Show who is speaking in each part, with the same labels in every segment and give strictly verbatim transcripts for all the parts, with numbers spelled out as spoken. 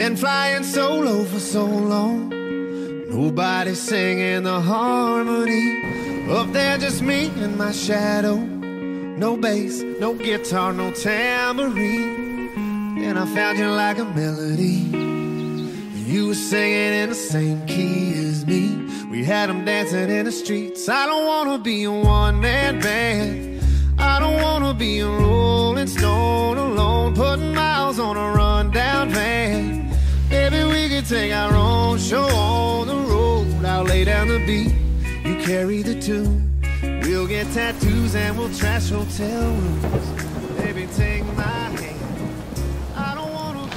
Speaker 1: Been flying solo for so long, nobody singing the harmony. Up there just me and my shadow. No bass, no guitar, no tambourine. And I found you like a melody. You were singing in the same key as me. We had them dancing in the streets. I don't wanna be a one-man band. I don't wanna be a rolling stone alone, putting miles on a rundown van. Maybe we could take our own show on the road. I'll lay down the beat, you carry the tune. We'll get tattoos and we'll trash hotel rooms. Baby, take my hand. I don't wanna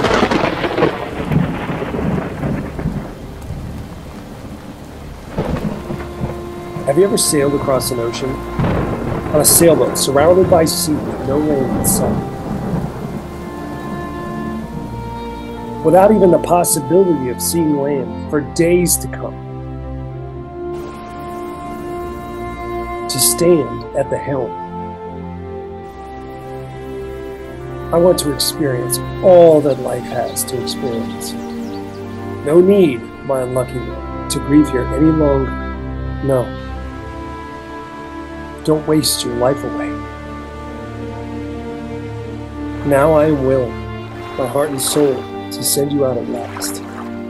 Speaker 1: be.
Speaker 2: Have you ever sailed across an ocean? On a sailboat, surrounded by sea with no land in sight. Without even the possibility of seeing land for days to come. To stand at the helm. I want to experience all that life has to experience. No need, my unlucky one, to grieve here any longer. No. Don't waste your life away. Now I am willing, my heart and soul, to send you out at last.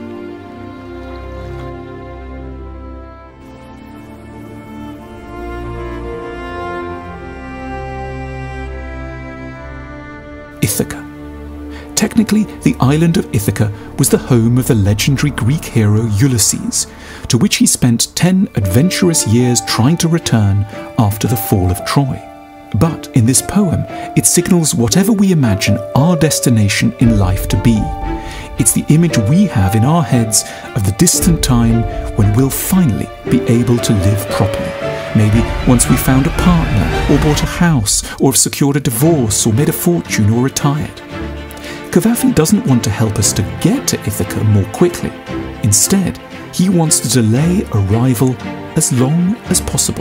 Speaker 3: Ithaca. Technically, the island of Ithaca was the home of the legendary Greek hero Ulysses, to which he spent ten adventurous years trying to return after the fall of Troy. But in this poem, it signals whatever we imagine our destination in life to be. It's the image we have in our heads of the distant time when we'll finally be able to live properly. Maybe once we found a partner, or bought a house, or have secured a divorce, or made a fortune, or retired. Cavafy doesn't want to help us to get to Ithaca more quickly. Instead, he wants to delay arrival as long as possible.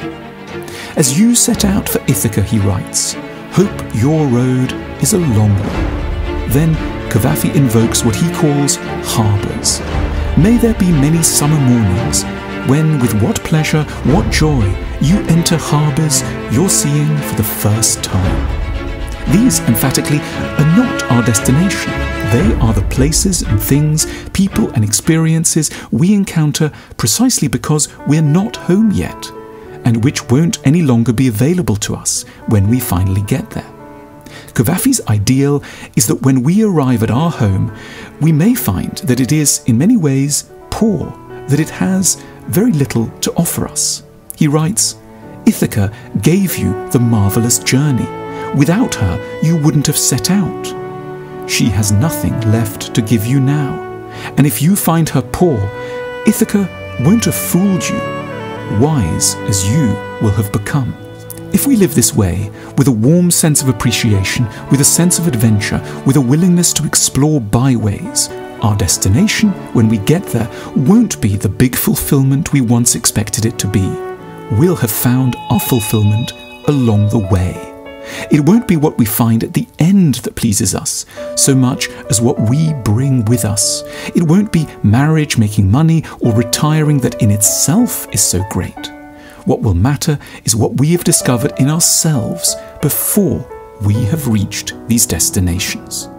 Speaker 3: As you set out for Ithaca, he writes, hope your road is a long one. Then Cavafy invokes what he calls harbours. May there be many summer mornings when, with what pleasure, what joy, you enter harbours you're seeing for the first time. These, emphatically, are not our destination. They are the places and things, people and experiences we encounter precisely because we're not home yet, and which won't any longer be available to us when we finally get there. Cavafy's ideal is that when we arrive at our home, we may find that it is, in many ways, poor, that it has very little to offer us. He writes, Ithaca gave you the marvellous journey. Without her, you wouldn't have set out. She has nothing left to give you now. And if you find her poor, Ithaca won't have fooled you, wise as you will have become. If we live this way, with a warm sense of appreciation, with a sense of adventure, with a willingness to explore byways, our destination, when we get there, won't be the big fulfillment we once expected it to be. We'll have found our fulfillment along the way. It won't be what we find at the end that pleases us, so much as what we bring with us. It won't be marriage, making money, or retiring that in itself is so great. What will matter is what we have discovered in ourselves before we have reached these destinations.